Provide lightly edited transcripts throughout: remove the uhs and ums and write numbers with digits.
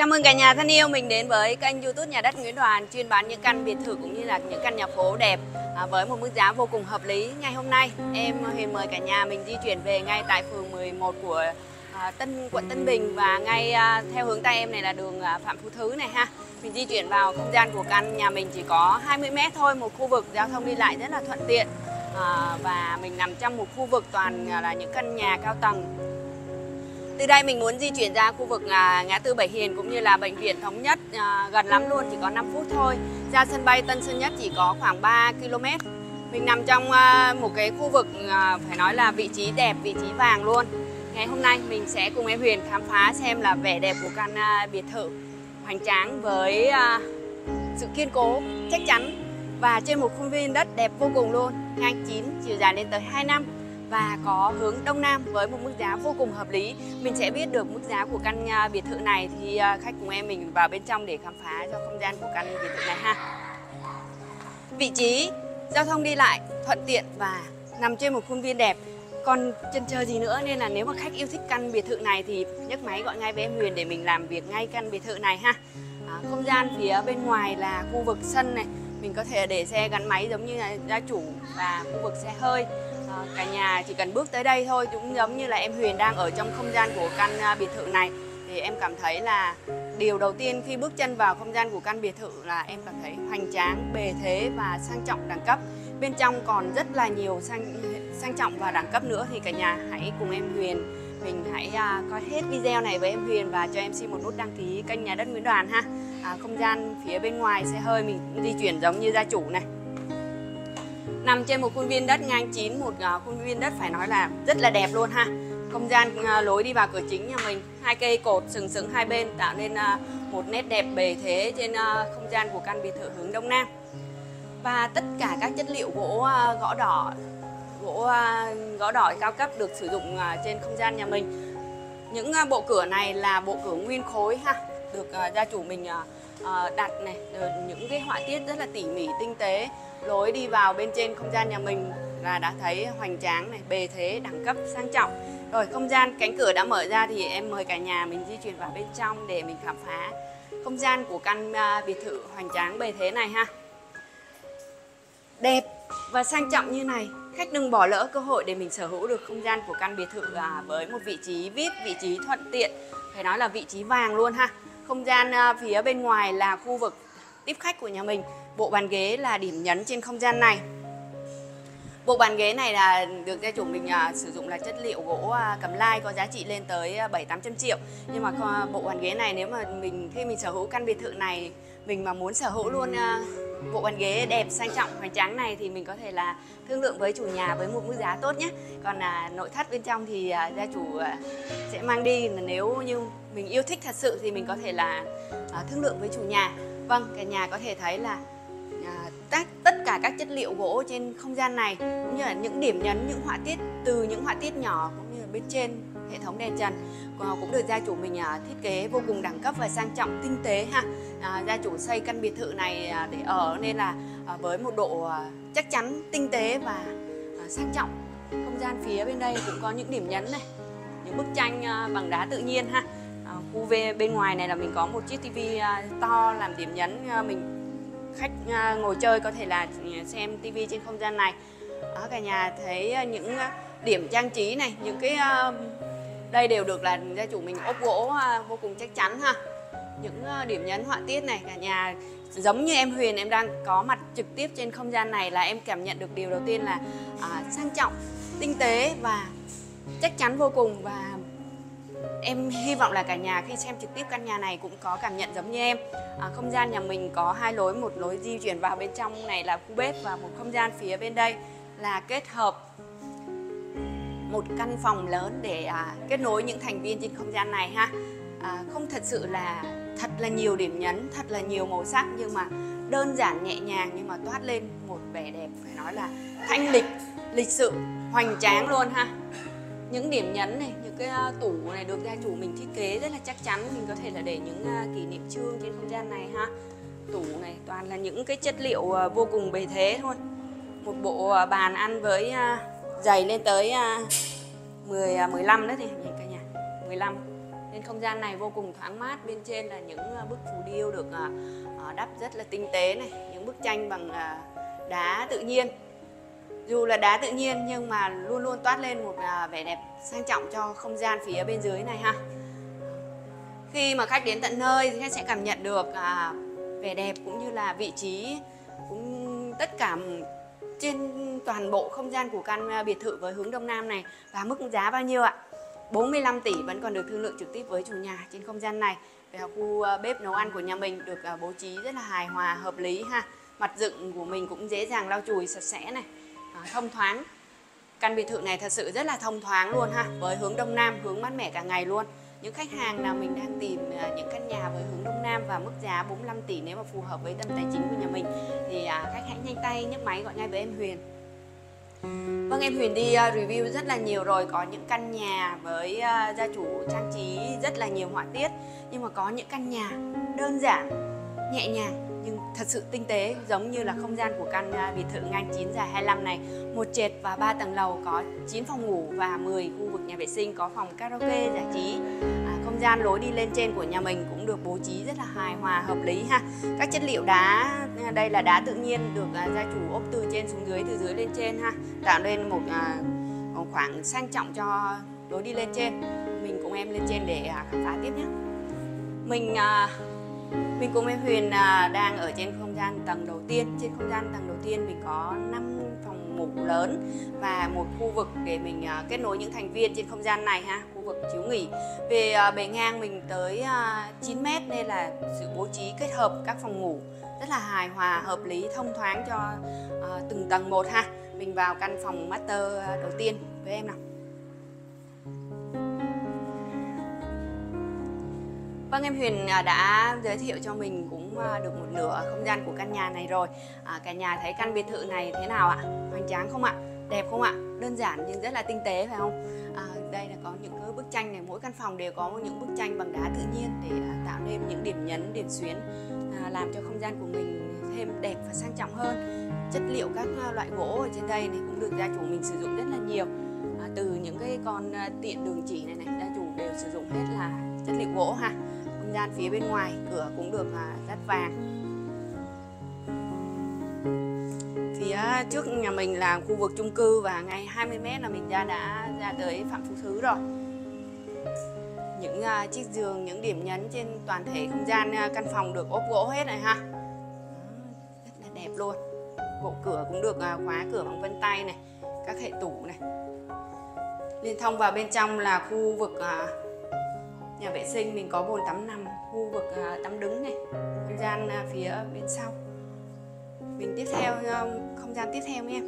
Chào mừng cả nhà thân yêu mình đến với kênh YouTube Nhà đất Nguyễn Đoàn, chuyên bán những căn biệt thự cũng như là những căn nhà phố đẹp với một mức giá vô cùng hợp lý. Ngày hôm nay em Huyền mời cả nhà mình di chuyển về ngay tại phường 11 của quận Tân Bình, và ngay theo hướng tay em này là đường Phạm Phú Thứ này ha. Mình di chuyển vào không gian của căn nhà mình chỉ có 20 m thôi, một khu vực giao thông đi lại rất là thuận tiện, và mình nằm trong một khu vực toàn là những căn nhà cao tầng. Từ đây mình muốn di chuyển ra khu vực ngã tư Bảy Hiền cũng như là bệnh viện Thống Nhất, gần lắm luôn, chỉ có 5 phút thôi. Ra sân bay Tân Sơn Nhất chỉ có khoảng 3 km. Mình nằm trong một cái khu vực phải nói là vị trí đẹp, vị trí vàng luôn. Ngày hôm nay mình sẽ cùng em Huyền khám phá xem là vẻ đẹp của căn biệt thự hoành tráng với sự kiên cố, chắc chắn, và trên một khuôn viên đất đẹp vô cùng luôn, ngang 9, chiều dài lên tới 2 năm. Và có hướng Đông Nam với một mức giá vô cùng hợp lý. Mình sẽ biết được mức giá của căn biệt thự này thì khách cùng em mình vào bên trong để khám phá cho không gian của căn biệt thự này ha. Vị trí giao thông đi lại thuận tiện và nằm trên một khuôn viên đẹp. Còn chần chờ gì nữa, nên là nếu mà khách yêu thích căn biệt thự này thì nhấc máy gọi ngay với em Huyền để mình làm việc ngay căn biệt thự này ha. Không gian phía bên ngoài là khu vực sân này, mình có thể để xe gắn máy giống như là gia chủ, và khu vực xe hơi. Cả nhà chỉ cần bước tới đây thôi, cũng giống như là em Huyền đang ở trong không gian của căn biệt thự này, thì em cảm thấy là điều đầu tiên khi bước chân vào không gian của căn biệt thự là em cảm thấy hoành tráng, bề thế và sang trọng đẳng cấp. Bên trong còn rất là nhiều sang trọng và đẳng cấp nữa, thì cả nhà hãy cùng em Huyền mình hãy coi hết video này với em Huyền và cho em xin một nút đăng ký kênh Nhà đất Nguyễn Đoàn ha. Không gian phía bên ngoài xe hơi mình cũng di chuyển giống như gia chủ này. Nằm trên một khuôn viên đất ngang 9, một khuôn viên đất phải nói là rất là đẹp luôn ha. Không gian lối đi vào cửa chính nhà mình, 2 cây cột sừng sững hai bên tạo nên một nét đẹp bề thế trên không gian của căn biệt thự hướng Đông Nam. Và tất cả các chất liệu gỗ gõ đỏ cao cấp được sử dụng trên không gian nhà mình. Những bộ cửa này là bộ cửa nguyên khối ha, được gia chủ mình đặt này, những cái họa tiết rất là tỉ mỉ tinh tế. Lối đi vào bên trên không gian nhà mình là đã thấy hoành tráng này, bề thế, đẳng cấp, sang trọng. Rồi không gian cánh cửa đã mở ra thì em mời cả nhà mình di chuyển vào bên trong để mình khám phá không gian của căn biệt thự hoành tráng bề thế này ha. Đẹp và sang trọng như này, khách đừng bỏ lỡ cơ hội để mình sở hữu được không gian của căn biệt thự với một vị trí VIP, vị trí thuận tiện, phải nói là vị trí vàng luôn ha. Không gian phía bên ngoài là khu vực tiếp khách của nhà mình. Bộ bàn ghế là điểm nhấn trên không gian này. Bộ bàn ghế này là được gia chủ mình sử dụng là chất liệu gỗ Cầm Lai, có giá trị lên tới 700-800 triệu. Nhưng mà bộ bàn ghế này nếu mà khi mình sở hữu căn biệt thự này, mình mà muốn sở hữu luôn bộ bàn ghế đẹp sang trọng hoành tráng này thì mình có thể là thương lượng với chủ nhà với một mức giá tốt nhé. Còn nội thất bên trong thì gia chủ sẽ mang đi, nếu như mình yêu thích thật sự thì mình có thể là thương lượng với chủ nhà. Vâng, cả nhà có thể thấy là tất cả các chất liệu gỗ trên không gian này cũng như là những điểm nhấn, những họa tiết, từ những họa tiết nhỏ cũng như là bên trên hệ thống đèn trần cũng được gia chủ mình thiết kế vô cùng đẳng cấp và sang trọng tinh tế ha. Gia chủ xây căn biệt thự này để ở, nên là với một độ chắc chắn, tinh tế và sang trọng. Không gian phía bên đây cũng có những điểm nhấn này, những bức tranh bằng đá tự nhiên ha. Khu bên ngoài này là mình có một chiếc tivi to làm điểm nhấn, khách ngồi chơi có thể là xem tivi trên không gian này. Cả nhà thấy những điểm trang trí này, những cái đây đều được là gia chủ mình ốp gỗ vô cùng chắc chắn ha. Những điểm nhấn họa tiết này, cả nhà giống như em Huyền, em đang có mặt trực tiếp trên không gian này là em cảm nhận được điều đầu tiên là sang trọng, tinh tế và chắc chắn vô cùng. Và em hy vọng là cả nhà khi xem trực tiếp căn nhà này cũng có cảm nhận giống như em. Không gian nhà mình có 2 lối, một lối di chuyển vào bên trong này là khu bếp, và một không gian phía bên đây là kết hợp một căn phòng lớn để kết nối những thành viên trên không gian này ha. Không thật sự là thật là nhiều điểm nhấn, thật là nhiều màu sắc, nhưng mà đơn giản nhẹ nhàng nhưng mà toát lên một vẻ đẹp phải nói là thanh lịch, lịch sự, hoành tráng luôn ha. Những điểm nhấn này, những cái tủ này được gia chủ mình thiết kế rất là chắc chắn, mình có thể là để những kỷ niệm chương trên không gian này ha. Tủ này toàn là những cái chất liệu vô cùng bề thế thôi. Một bộ bàn ăn với giày lên tới 15 đó thì nhìn cả nhà, 15. Nên không gian này vô cùng thoáng mát. Bên trên là những bức phù điêu được đắp rất là tinh tế này, những bức tranh bằng đá tự nhiên. Dù là đá tự nhiên nhưng mà luôn luôn toát lên một vẻ đẹp sang trọng cho không gian phía bên dưới này ha. Khi mà khách đến tận nơi thì khách sẽ cảm nhận được vẻ đẹp cũng như là vị trí, cũng tất cả trên toàn bộ không gian của căn biệt thự với hướng Đông Nam này. Và mức giá bao nhiêu ạ? 45 tỷ vẫn còn được thương lượng trực tiếp với chủ nhà trên không gian này. Và khu bếp nấu ăn của nhà mình được bố trí rất là hài hòa, hợp lý ha. Mặt dựng của mình cũng dễ dàng lau chùi sạch sẽ này, thông thoáng. Căn biệt thự này thật sự rất là thông thoáng luôn ha, với hướng Đông Nam, hướng mát mẻ cả ngày luôn. Những khách hàng nào mình đang tìm những căn nhà với hướng Đông Nam và mức giá 45 tỷ nếu mà phù hợp với tâm tài chính của nhà mình thì khách hãy nhanh tay nhấc máy gọi ngay với em Huyền. Vâng, em Huyền đi review rất là nhiều rồi, có những căn nhà với gia chủ trang trí rất là nhiều họa tiết, nhưng mà có những căn nhà đơn giản, nhẹ nhàng nhưng thật sự tinh tế, giống như là không gian của căn biệt thự ngang 9 dài 25 này. Một trệt và 3 tầng lầu, có 9 phòng ngủ và 10 khu vực nhà vệ sinh, có phòng karaoke giải trí. Không gian lối đi lên trên của nhà mình cũng được bố trí rất là hài hòa, hợp lý ha. Các chất liệu đá, đây là đá tự nhiên được gia chủ ốp từ trên xuống dưới, từ dưới lên trên ha, tạo nên một khoảng sang trọng cho lối đi lên trên. Mình cùng em lên trên để khám phá tiếp nhé. Mình cùng em Huyền đang ở trên không gian tầng đầu tiên. Trên không gian tầng đầu tiên mình có 5 phòng ngủ lớn và một khu vực để mình kết nối những thành viên trên không gian này ha, khu vực chiếu nghỉ. Về bề ngang mình tới 9 mét nên là sự bố trí kết hợp các phòng ngủ rất là hài hòa, hợp lý, thông thoáng cho từng tầng một ha. Mình vào căn phòng master đầu tiên với em nào. Vâng, em Huyền đã giới thiệu cho mình cũng được một nửa không gian của căn nhà này rồi. Cả nhà thấy căn biệt thự này thế nào ạ? Hoành tráng không ạ? Đẹp không ạ? Đơn giản nhưng rất là tinh tế phải không? Đây là có những cái bức tranh này, mỗi căn phòng đều có những bức tranh bằng đá tự nhiên để tạo nên những điểm nhấn, điểm xuyến, làm cho không gian của mình thêm đẹp và sang trọng hơn. Chất liệu các loại gỗ ở trên đây này cũng được gia chủ mình sử dụng rất là nhiều. Từ những cái con tiện đường chỉ này, gia chủ đều sử dụng hết là chất liệu gỗ ha. Không gian phía bên ngoài cửa cũng được dát vàng. Phía trước nhà mình là khu vực chung cư và ngay 20 m là mình đã ra tới Phạm Phú Thứ rồi. Những chiếc giường, những điểm nhấn trên toàn thể không gian căn phòng được ốp gỗ hết này ha. Rất là đẹp luôn. Bộ cửa cũng được khóa cửa bằng vân tay này, các hệ tủ này. Liên thông vào bên trong là khu vực nhà vệ sinh, mình có bồn tắm nằm, khu vực tắm đứng này, không gian phía bên sau. Mình tiếp theo không gian tiếp theo em.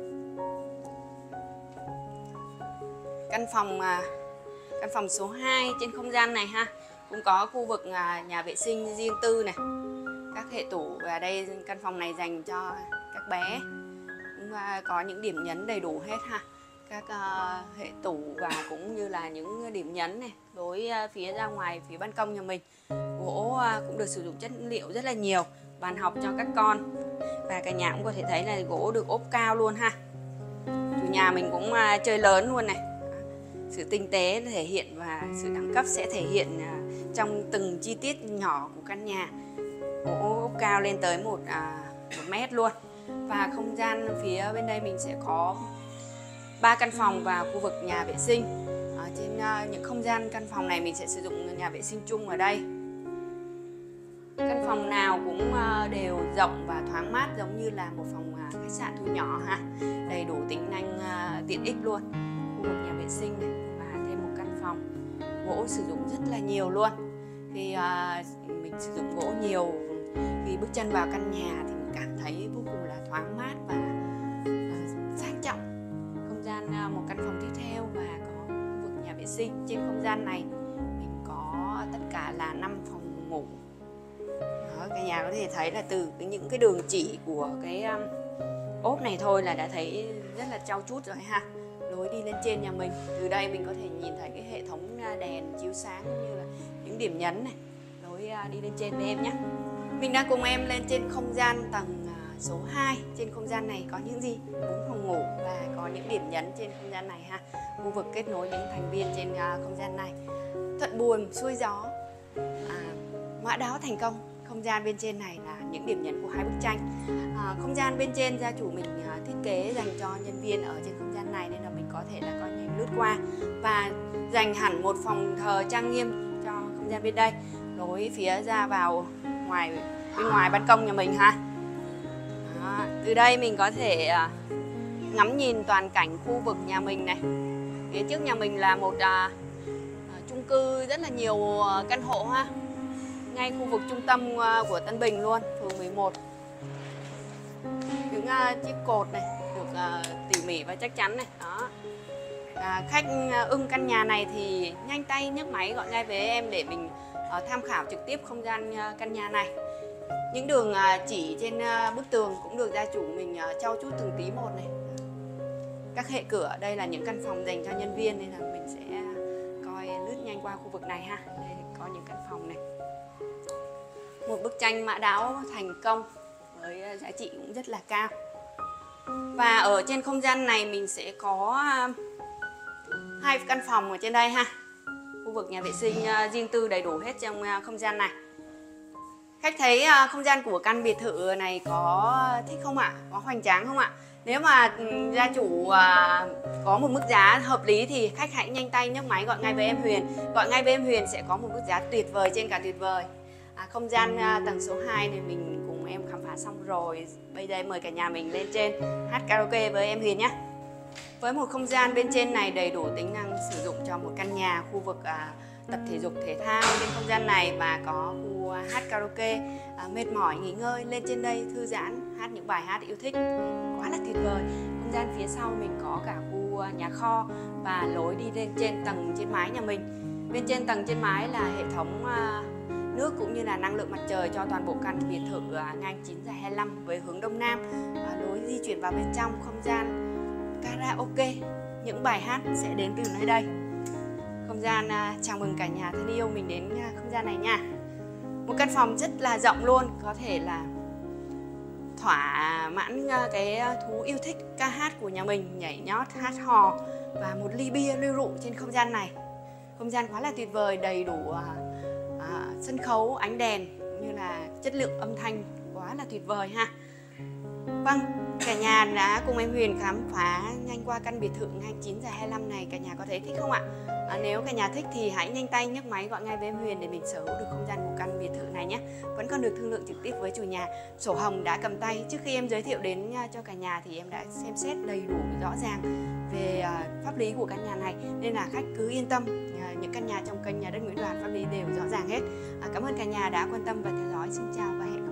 Căn phòng số 2 trên không gian này ha, cũng có khu vực nhà vệ sinh riêng tư này, các hệ tủ, và đây căn phòng này dành cho các bé, cũng có những điểm nhấn đầy đủ hết ha. Các hệ tủ và cũng như là những điểm nhấn này, lối phía ra ngoài phía ban công nhà mình, gỗ cũng được sử dụng chất liệu rất là nhiều, bàn học cho các con, và cả nhà cũng có thể thấy là gỗ được ốp cao luôn ha. Chủ nhà mình cũng chơi lớn luôn này. Sự tinh tế thể hiện và sự đẳng cấp sẽ thể hiện trong từng chi tiết nhỏ của căn nhà. Gỗ ốp cao lên tới 1 mét luôn. Và không gian phía bên đây mình sẽ có 3 căn phòng và khu vực nhà vệ sinh. Trên những không gian căn phòng này mình sẽ sử dụng nhà vệ sinh chung ở đây. Căn phòng nào cũng đều rộng và thoáng mát, giống như là một phòng khách sạn thu nhỏ ha. Đầy đủ tính năng tiện ích luôn. Khu vực nhà vệ sinh này và thêm một căn phòng. Gỗ sử dụng rất là nhiều luôn. Khi mình sử dụng gỗ nhiều, khi bước chân vào căn nhà thì mình cảm thấy vô cùng là thoáng mát và sang trọng. Không gian một căn phòng tiếp theo và có khu vực nhà vệ sinh. Trên không gian này mình có tất cả là 5 phòng ngủ. Đó, cả nhà có thể thấy là từ những cái đường chỉ của cái ốp này thôi là đã thấy rất là trau chuốt rồi ha. Lối đi lên trên nhà mình, từ đây mình có thể nhìn thấy cái hệ thống đèn chiếu sáng cũng như là những điểm nhấn này. Lối đi lên trên với em nhé. Mình đang cùng em lên trên không gian tầng số 2. Trên không gian này có những gì? 4 phòng ngủ và có những điểm nhấn trên không gian này ha. Khu vực kết nối những thành viên trên không gian này. Thuận buồm xuôi gió, mã đáo thành công. Không gian bên trên này là những điểm nhấn của hai bức tranh. Không gian bên trên gia chủ mình thiết kế dành cho nhân viên ở trên không gian này, nên là mình có thể là coi như lướt qua, và dành hẳn một phòng thờ trang nghiêm cho không gian bên đây, lối phía ra vào bên ngoài ban công nhà mình ha. Đó, từ đây mình có thể ngắm nhìn toàn cảnh khu vực nhà mình này. Phía trước nhà mình là một chung cư rất là nhiều căn hộ ha, ngay khu vực trung tâm của Tân Bình luôn, phường 11. Những chiếc cột này được tỉ mỉ và chắc chắn này. Đó. Khách ưng căn nhà này thì nhanh tay nhấc máy gọi ngay với em để mình tham khảo trực tiếp không gian căn nhà này. Những đường chỉ trên bức tường cũng được gia chủ mình trau chuốt từng tí một này. Các hệ cửa, đây là những căn phòng dành cho nhân viên, nên là mình sẽ coi lướt nhanh qua khu vực này ha. Đây có những căn phòng này. Một bức tranh mã đáo thành công với giá trị cũng rất là cao. Và ở trên không gian này mình sẽ có hai căn phòng ở trên đây ha. Khu vực nhà vệ sinh riêng tư đầy đủ hết trong không gian này. Khách thấy không gian của căn biệt thự này có thích không ạ? Có hoành tráng không ạ? Nếu mà gia chủ có một mức giá hợp lý thì khách hãy nhanh tay nhấc máy gọi ngay với em Huyền. Gọi ngay với em Huyền sẽ có một mức giá tuyệt vời trên cả tuyệt vời. Không gian tầng số 2 này mình cùng em khám phá xong rồi. Bây giờ mời cả nhà mình lên trên hát karaoke với em Huyền nhé. Với một không gian bên trên này đầy đủ tính năng sử dụng cho một căn nhà, khu vực tập thể dục thể thao trên không gian này, và có khu hát karaoke, mệt mỏi nghỉ ngơi lên trên đây thư giãn hát những bài hát yêu thích, quá là tuyệt vời. Không gian phía sau mình có cả khu nhà kho và lối đi lên trên tầng trên mái nhà mình. Bên trên tầng trên mái là hệ thống nước cũng như là năng lượng mặt trời cho toàn bộ căn biệt thự ngang 9 dài 25 với hướng đông nam. Lối di chuyển vào bên trong không gian karaoke, những bài hát sẽ đến từ nơi đây. Không gian chào mừng cả nhà thân yêu mình đến không gian này nha. Một căn phòng rất là rộng luôn, có thể là thỏa mãn cái thú yêu thích ca hát của nhà mình, nhảy nhót, hát hò, và một ly bia lưu rượu trên không gian này. Không gian quá là tuyệt vời, đầy đủ sân khấu, ánh đèn cũng như là chất lượng âm thanh quá là tuyệt vời ha. Vâng, cả nhà đã cùng em Huyền khám phá nhanh qua căn biệt thự ngang 9 dài 25 này. Cả nhà có thấy thích không ạ? Nếu cả nhà thích thì hãy nhanh tay nhấc máy gọi ngay với em Huyền để mình sở hữu được không gian của căn biệt thự này nhé. Vẫn còn được thương lượng trực tiếp với chủ nhà. Sổ hồng đã cầm tay. Trước khi em giới thiệu đến cho cả nhà thì em đã xem xét đầy đủ rõ ràng về pháp lý của căn nhà này, nên là khách cứ yên tâm. Những căn nhà trong kênh Nhà Đất Nguyễn Đoàn pháp lý đều rõ ràng hết. Cảm ơn cả nhà đã quan tâm và theo dõi. Xin chào và hẹn gặp lại.